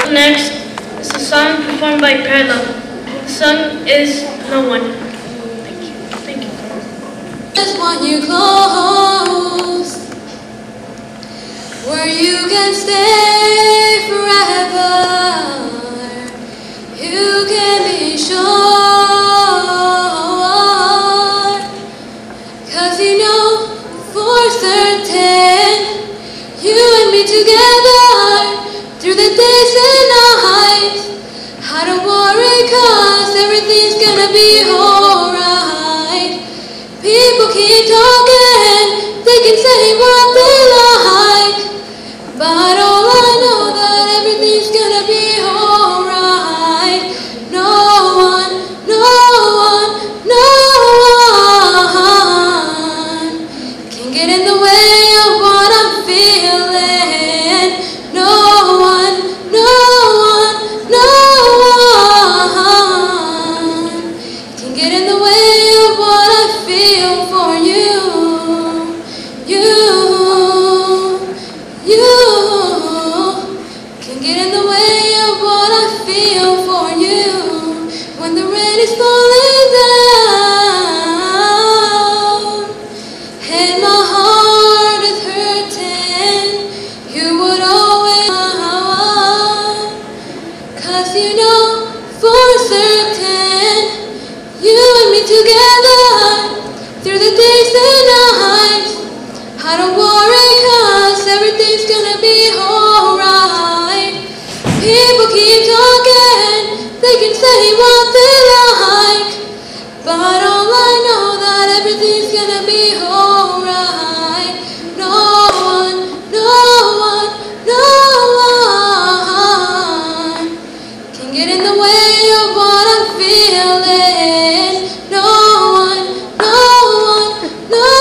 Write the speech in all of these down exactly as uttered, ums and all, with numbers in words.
Up next is a song performed by Perla. The song is No One. Thank you. Thank you. Just want you close, where you can stay forever. You can be sure, 'cause you know for certain, you and me together through the days and nights. I don't worry, 'cause everything's gonna be alright. People keep talking, they can say what they like, but all I know that everything's gonna be alright. No one, no one, no one can get in the way of what I'm feeling. No one, no one, no one can get in the way of what I feel for you. You, you can get in the way of what I feel for you. When the rain is falling down and my heart is hurting, you would always know, 'cause you know for certain, you and me together through the days and nights. I don't worry, 'cause everything's gonna be alright. People keep talking, they can say what they like, but all I know that everything's gonna be alright. No one, no one, no one can get in the way of what I'm feeling. No one, no one, no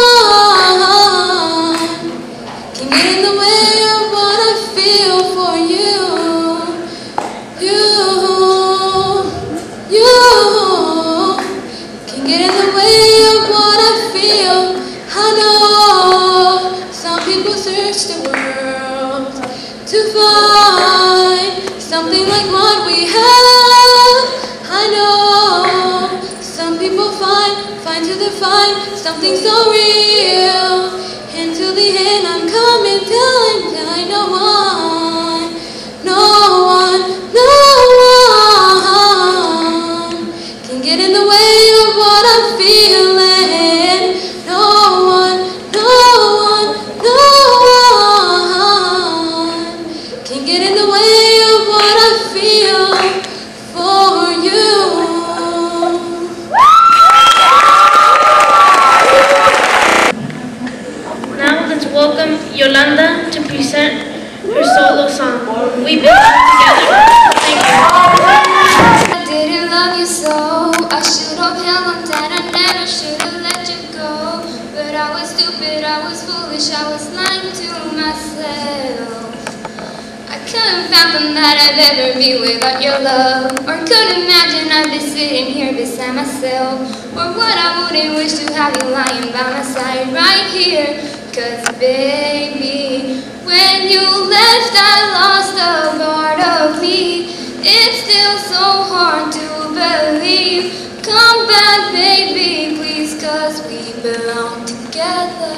one can get in the way of what I feel for you. You, you can get in the way of what I feel. I know some people search the world to find something like what we have. I know some people find, find to define something so real. Until the end I'm coming, telling I no one, no one, no one can get in the way of what I'm feeling. No one, no one, no one can get in the way of what I feel for you. Now let's welcome Yolanda to present her solo song, We Belong Together. Thank you. I didn't love you so, I should have held on tight, I never should have let you go. But I was stupid, I was foolish, I was lying to myself. I couldn't fathom that I'd ever be without your love, or could imagine I'd be sitting here beside myself, or what I wouldn't wish to have you lying by my side right here. 'Cause baby, when you left I lost a part of me. It's still so hard to believe. Come back baby, please, 'cause we belong together.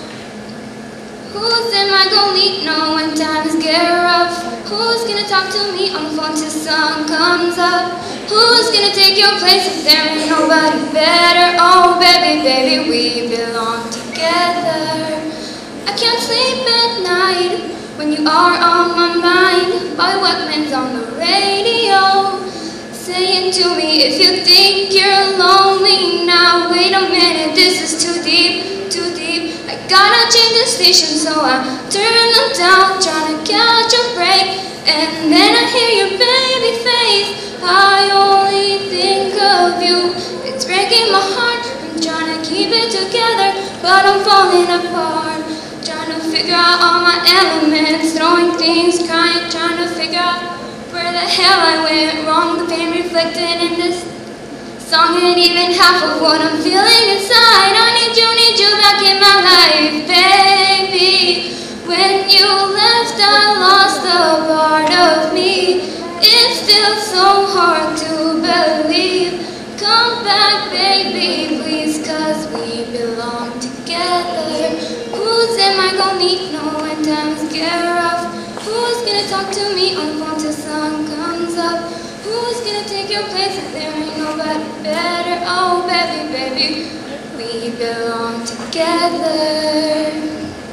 Who's in my gonna lead no when times get rough? Who's gonna talk to me on the phone till sun comes up? Who's gonna take your place if there ain't nobody better? Oh baby, baby, we belong together. I can't sleep at night when you are on my mind. By Weapons on the radio, saying to me if you think you're lonely now, wait a minute, this is too deep, too deep. I gotta change the station, so I turn them down, trying to catch a break. And then I hear your baby face, I only think of you. It's breaking my heart, I'm trying to keep it together, but I'm falling apart. Trying to figure out all my elements, throwing things, crying, trying to figure out where the hell I went wrong. The pain reflected in this song ain't even half of what I'm feeling inside. I need you, need you back in my life, baby. When you left, I lost a part of me. it's still so hard to believe. Come back, baby, please, cause we belong together. Who's am I gonna need? No, when times get rough. Who's gonna talk to me on the phone till sun comes up? Who's gonna take your place if there ain't nobody better? Oh, baby, baby, we belong together.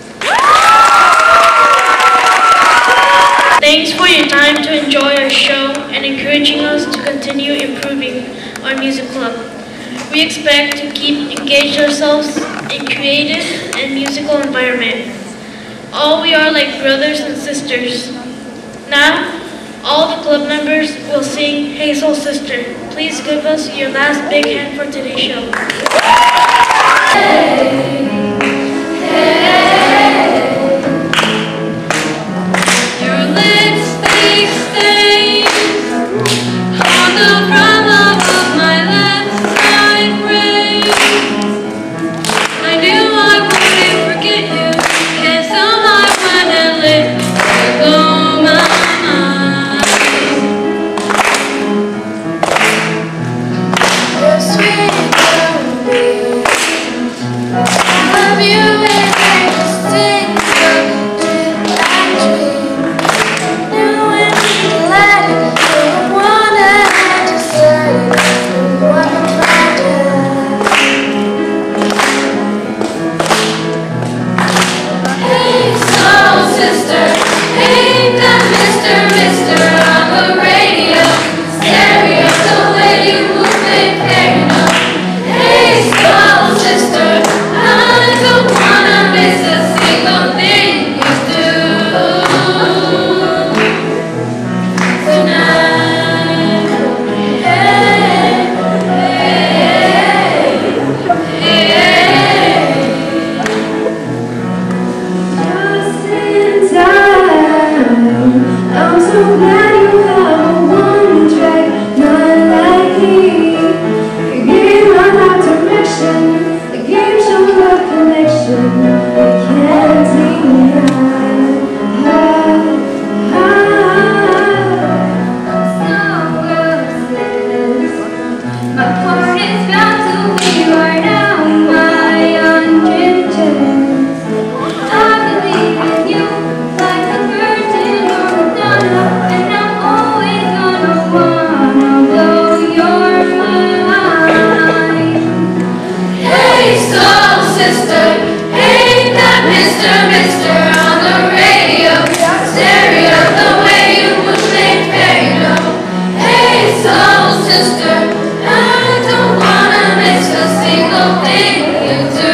Thanks for your time to enjoy our show and encouraging us to continue improving our music club. We expect to keep engaged ourselves in creative and musical environment. All we are like brothers and sisters. Now, all the club members will sing Hey Soul Sister. Please give us your last big hand for today's show. Hey, hey, your lipstick stains on the problem of my left side brain. I knew I wouldn't forget you, and somehow I went and let go my mind. You're sweet and me. I love you and I just take a trip I dream. Knew when we let it, didn't wanna just let it. What am I doing? Hey, soul sister, ain't that Mister Mister on the radio? Stereo, the way you move it, fair enough. Hey, soul sister, I don't wanna miss a single thing you do tonight. Hey, hey, hey. Just in time. I'm so glad you have a one track, not like me. You gave my life direction, the game shows love connection. We can't deny. My heart is bound to be right now, my undrifted. I believe in you like a virgin or a Madonna, and I'm always gonna wanna blow your mind. Hey, soul sister, ain't that Mister Mister on the radio? Stereo, the way you move it, fair enough. Hey, soul sister, I don't wanna miss a single thing you do.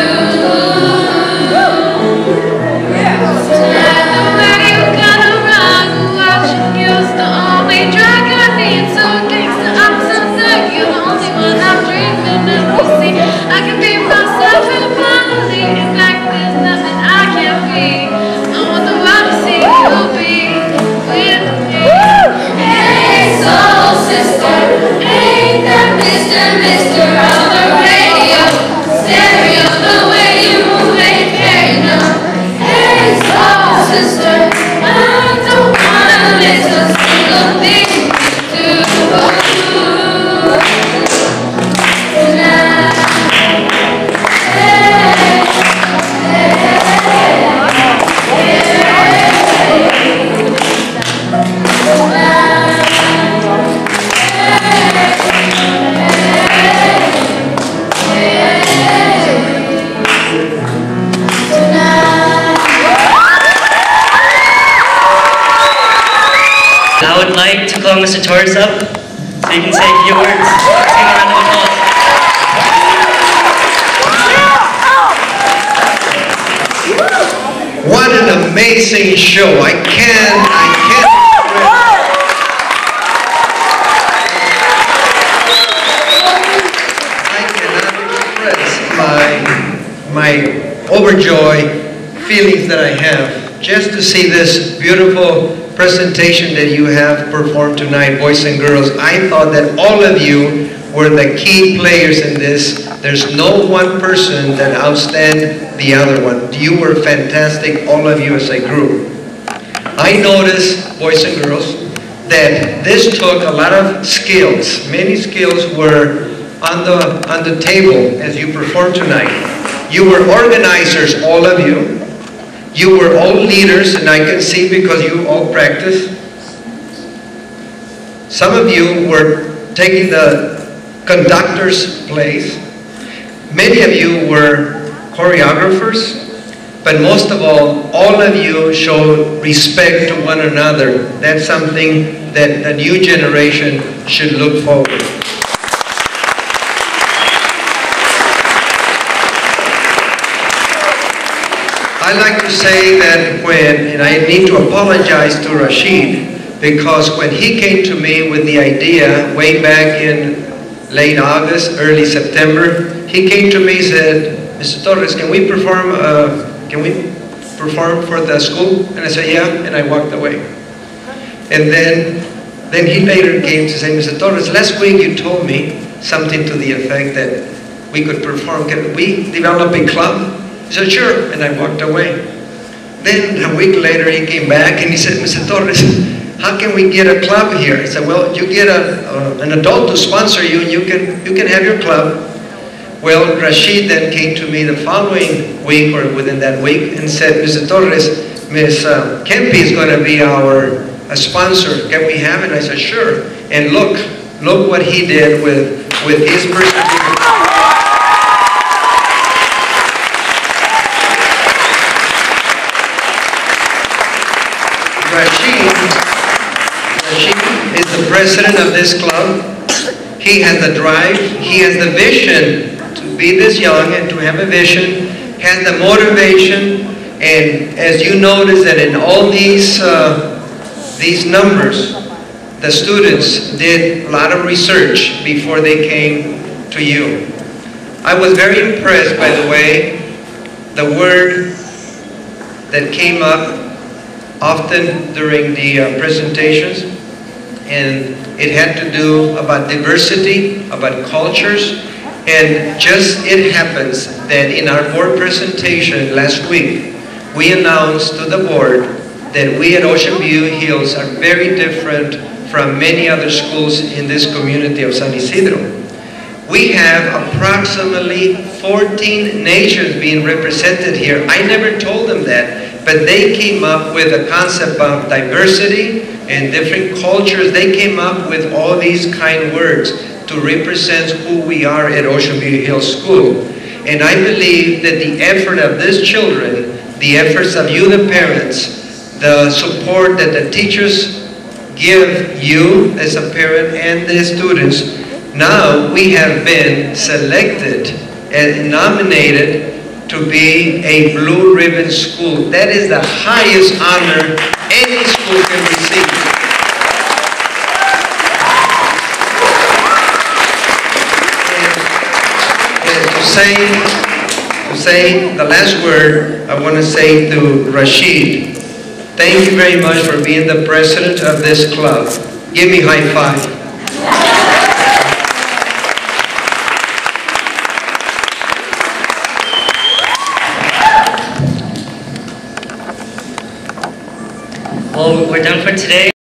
Tonight, the way you gotta rock, watching you the only drag I need. So gangsta, I'm so sick, you're the only one I'm dreaming of. You see, I can be myself in a finally. In fact, there's nothing I can't be. I want the world to see you be with me. Hey, soul sister, ain't that Mister Mister on the radio? Stereo, the way you move it, fair enough. Hey, soul sister, I don't wanna miss a single thing you do tonight. Hey, hey, I would like to call Mister Torres up so you can say a few words. Let's give him a round of applause. What an amazing show! I can't, I can't. I cannot express my my overjoyed feelings that I have just to see this beautiful presentation that you have performed tonight, boys and girls. I thought that all of you were the key players in this. There's no one person that outstand the other one. You were fantastic, all of you as a group. I noticed, boys and girls, that this took a lot of skills. Many skills were on the, on the table as you performed tonight. You were organizers, all of you. You were all leaders, and I can see because you all practiced. Some of you were taking the conductor's place. Many of you were choreographers. But most of all, all of you show respect to one another. That's something that the new generation should look forward to. I like to say that when, and I need to apologize to Rashid, because when he came to me with the idea way back in late August, early September, he came to me and said, Mister Torres, can we perform a Can we perform for the school? And I said, yeah, and I walked away. And then, then he later came to say, Mister Torres, last week you told me something to the effect that we could perform. Can we develop a club? I said, sure, and I walked away. Then a week later he came back and he said, Mister Torres, how can we get a club here? I said, well, you get a, uh, an adult to sponsor you and you can, you can have your club. Well, Rashid then came to me the following week or within that week and said, Mister Torres, Miss Uh, Kempi is going to be our a sponsor. Can we have it? I said, sure. And look, look what he did with, with his perseverance. Rashid, Rashid is the president of this club. He has the drive, he has the vision to be this young and to have a vision, has the motivation, and as you notice that in all these uh, these numbers, the students did a lot of research before they came to you. I was very impressed, by the way, the word that came up often during the uh, presentations, and it had to do about diversity, about cultures. And just it happens that in our board presentation last week, we announced to the board that we at Ocean View Hills are very different from many other schools in this community of San Isidro. We have approximately fourteen nations being represented here. I never told them that, but they came up with a concept of diversity and different cultures. They came up with all these kind words to represent who we are at Ocean View Hills School. And I believe that the effort of these children, the efforts of you, the parents, the support that the teachers give you as a parent and the students, now we have been selected and nominated to be a blue ribbon school. That is the highest honor any school can receive. Say, to say the last word, I want to say to Rashid, thank you very much for being the president of this club. Give me a high five. Well, we're done for today.